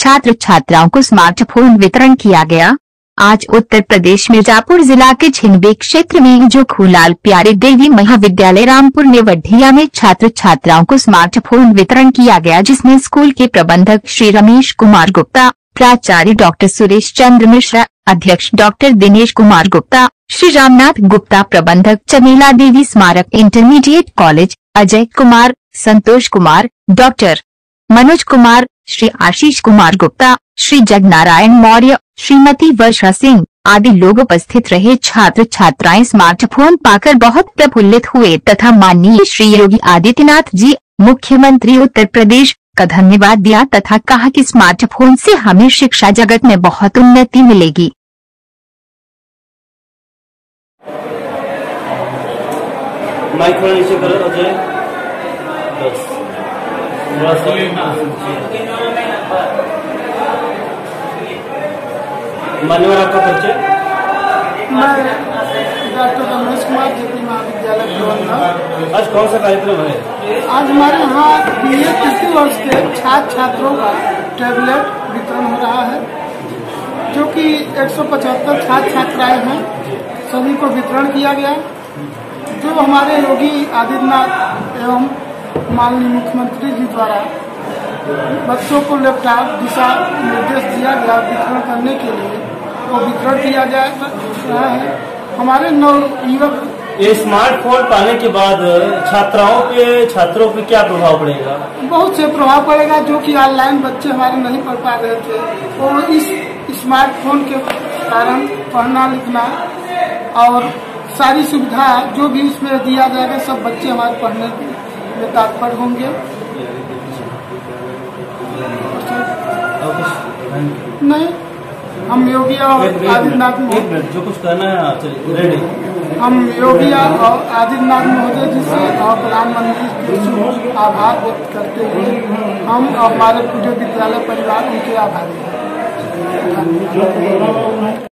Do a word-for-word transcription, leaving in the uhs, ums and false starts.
छात्र छात्राओं को स्मार्टफोन वितरण किया गया। आज उत्तर प्रदेश मिर्जापुर जिला के छिंदवाड़ा क्षेत्र में जो खूलाल प्यारे देवी महाविद्यालय रामपुर नेवढिया में छात्र छात्राओं को स्मार्टफोन वितरण किया गया, जिसमें स्कूल के प्रबंधक श्री रमेश कुमार गुप्ता, प्राचार्य डॉक्टर सुरेश चंद्र मिश्रा, अध्यक्ष डॉक्टर दिनेश कुमार गुप्ता, श्री रामनाथ गुप्ता, प्रबंधक चमेला देवी स्मारक intermediate college, Ajay Kumar, Santosh Kumar, doctor Manoj Kumar, Shri Ashish Kumar Gupta, Shri Jagnarayan Maurya, Shrimati Varsha Singh आदि लोग उपस्थित रहे। छात्र छात्राएं स्मार्टफोन पाकर बहुत प्रफुल्लित हुए तथा माननीय श्री योगी आदित्यनाथ जी, मुख्यमंत्री उत्तर प्रदेश का धन्यवाद दिया तथा कहा कि स्मार्टफोन से हमें शिक्षा जगत में बहुत उन्नति मिलेगी। मान्यवर आपका परिचय? मैं डॉक्टर रमेश कुमार जेपी महाविद्यालय प्रबंधक। आज कौन सा कार्यक्रम है? आज हमारे यहाँ बी ए तृतीय वर्ष के छात्र छात्रों का टैबलेट वितरण हो रहा है, जो कि एक सौ पचहत्तर छात्र छात्राएं हैं, सभी को वितरण किया गया। जो हमारे योगी आदित्यनाथ एवं माननीय मुख्यमंत्री जी द्वारा बच्चों को लैपटॉप दिशा निर्देश दिया गया वितरण करने के लिए, वो वितरण किया जा रहा है। हमारे नव युवक ये स्मार्टफोन पाने के बाद छात्राओं पे छात्रों पे क्या प्रभाव पड़ेगा? बहुत से प्रभाव पड़ेगा। जो कि ऑनलाइन बच्चे हमारे नहीं पढ़ पा रहे थे, और इस स्मार्टफोन के कारण पढ़ना लिखना और सारी सुविधा जो भी इसमें दिया जाएगा, सब बच्चे हमारे पढ़ने में तत्पर होंगे। नहीं, हम योगी और आदित्यनाथ जो कुछ करना है रेडी। हम योगी और आदित्यनाथ महोदय जी से और प्रधानमंत्री जी से आभार व्यक्त करते हुए हम और हमारे पूरे विद्यालय परिवार उनके आभारी हैं।